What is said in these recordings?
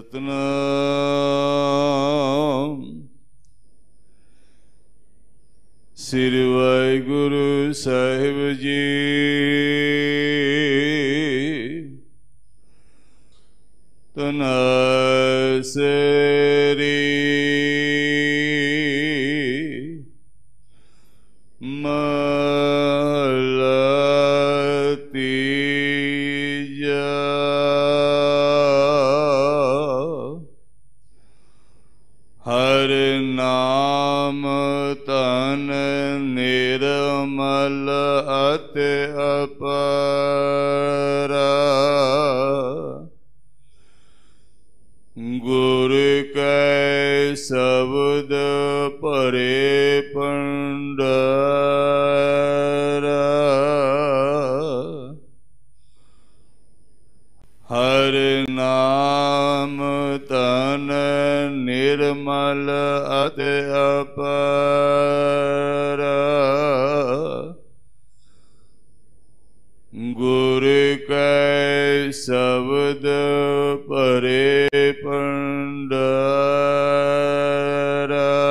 ਸਤਨਾਮ ਸ੍ਰੀ ਵਾਹਿਗੁਰੂ ਸਾਹਿਬ ਜੀ। ਤਨਾਸਰੀ ਹਰ ਨਾਮ ਤਨ ਨਿਰਮਲ ਅਤਿ ਅਪਾਰ। ਗੁਰ ਕੈ ਸ਼ਬਦ ਭਰੇ ਭੰਡਾਰ। ਹਰ ਨਾਮ ਤਨ ਨਿਰਮਲ ਅਤਿ ਅਪਾਰ। ਗੁਰ ਕੈ ਸ਼ਬਦ ਭਰੇ ਭੰਡਾਰ।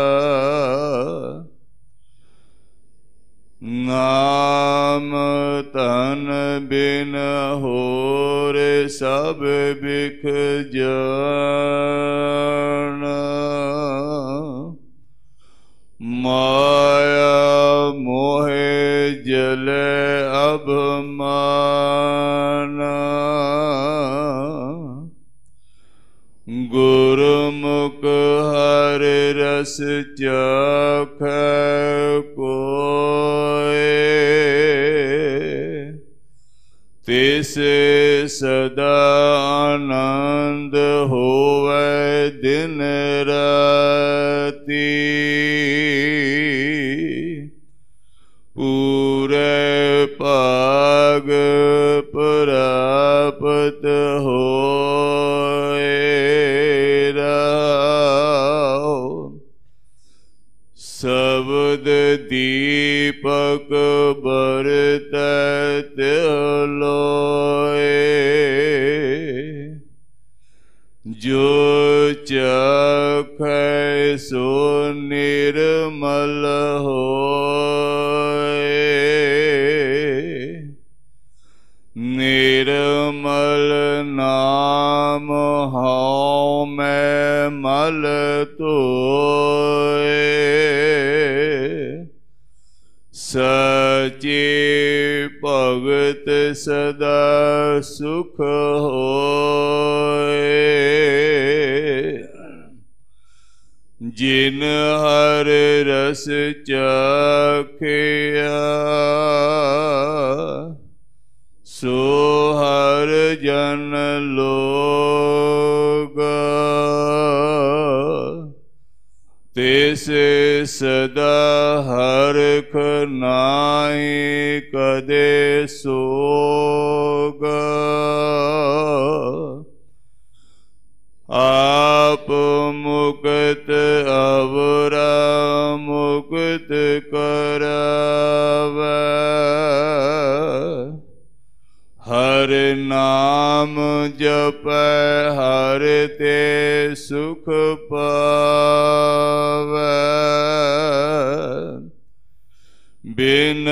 ਨਾਮ ਤਨ ਬਿਨ ਹੋਰ ਸਭ ਬਿਖ ਜਾਣ। ਮਾਇਆ ਮੋਹਿ ਜਲੈ ਅਭਿਮਾਨ। ਗੁਰਮੁਖ ਹਰਿ ਰਸ ਚਾਖੈ ਕੋਇ। ਤਿਸ ਸਦਾ ਆਨੰਦ ਹੋਵੈ ਦਿਨ ਰਾਤੀ। ਪੂਰੇ ਭਾਗ ਪ੍ਰਾਪਤ ਹੋਏ ਰਾਉ। ਸ਼ਬਦ ਦੀਪਕ ਬਰਤੈ ਤਿਹੁ ਲੋਏ। ਜੋ ਚਾਖੈ ਸੋ ਨਿਰਮਲ ਹੋਏ। ਨਿਰਮਲ ਨਾਮ ਹਉ ਮੈਂ ਮਲ ਧੋਏ। ਸਚੇ ਭਗਤ ਸਦਾ ਸੁਖ ਹੋਏ। ਜਿਨ ਹਰਿ ਰਸ ਚਾਖਿਆ ਸੋ ਹਰਿ ਜਨ ਲੋਗ। ਤਿਸ ਸਦਾ ਹਰਖ ਨਾਹੀ ਕਦੇ ਸੋਗ। ਆਪ ਮੁਕਤ ਅਵਰਾ ਮੁਕਤ ਕਰਾਵੈ। ਹਰ ਨਾਮ ਜਪੈ ਹਰ ਤੇ ਸੁਖ ਪਾਵੈ। ਬਿਨ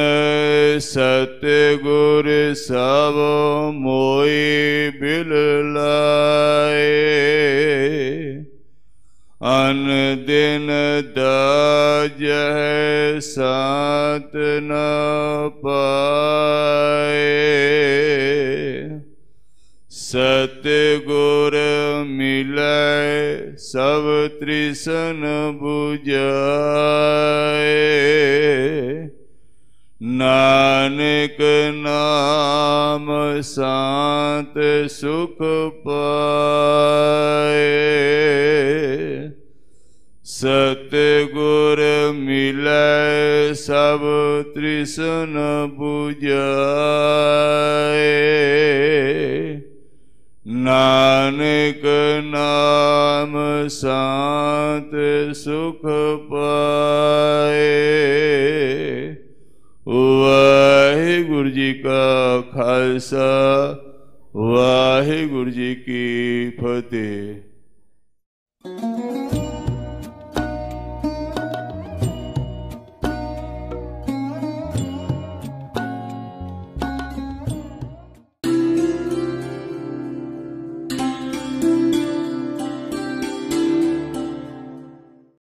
ਸਤਿਗੁਰ ਸਭ ਮੋਇ ਬਿਲ ਲਾਏ। ਅਨ ਦਿਨ ਦਾਜਹਿ ਸਾਤ ਨ ਪਾਏ। ਸਤਿਗੁਰ ਮਿਲੈ ਸਭ ਤ੍ਰਿਸਨ ਬੁਝਾਏ। ਨਾਨਕ ਨਾਮ ਸਾਤ ਸੁਖ ਪਾਏ। ਸਤਿਗੁਰ ਮਿਲੈ ਸਭ ਤ੍ਰਿਸਨ ਬੁਝਾਏ। ਨਾਨਕ ਨਾਮ ਸਾਤ ਸੁਖ ਪਾਏ। ਵਾਹਿਗੁਰੂ ਜੀ ਕਾ ਖਾਲਸਾ ਵਾਹਿਗੁਰੂ ਜੀ ਕੀ ਫਤਿਹ। Thank you.